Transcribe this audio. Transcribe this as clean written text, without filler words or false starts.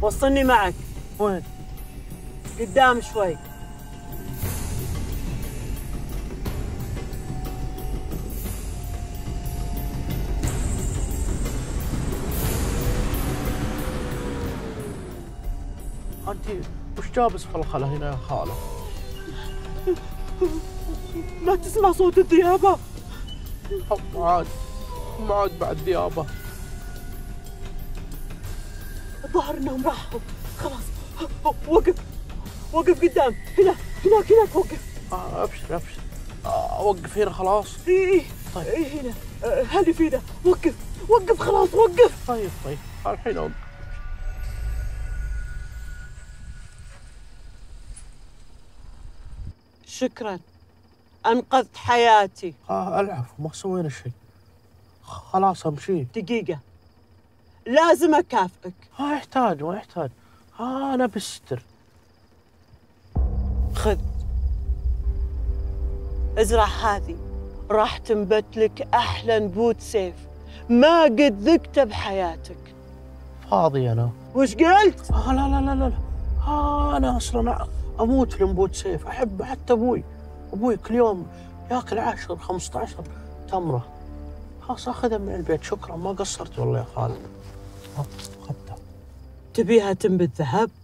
وصلني معك. وين؟ قدام شوي. انت وش جابس في الخلا هنا يا خاله؟ ما تسمع صوت الديابة؟ ما عاد بعد ديابة. الظاهر انهم راحوا خلاص. وقف قدام. هناك وقف. ابشر اوقف هنا خلاص. ايه طيب. ايه هنا. هذه في ده. وقف خلاص وقف. طيب الحين اوقف. شكرا، انقذت حياتي. العفو، ما سوينا شيء، خلاص امشي. دقيقة، لازم اكافئك. ما يحتاج انا بستر. خذ، ازرع هذه، راح تنبت لك احلى نبوت سيف ما قد ذقته بحياتك. فاضي انا. وش قلت؟ لا. انا اصلا اموت في نبوت سيف، احب. حتى ابوي كل يوم ياكل 10 15 تمره. خلاص اخذها من البيت. شكرا، ما قصرت والله يا خالد. اخذتها. تبيها تنبت ذهب؟